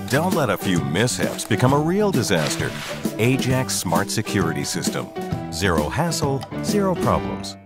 Don't let a few mishaps become a real disaster. Ajax Smart Security System. Zero hassle, zero problems.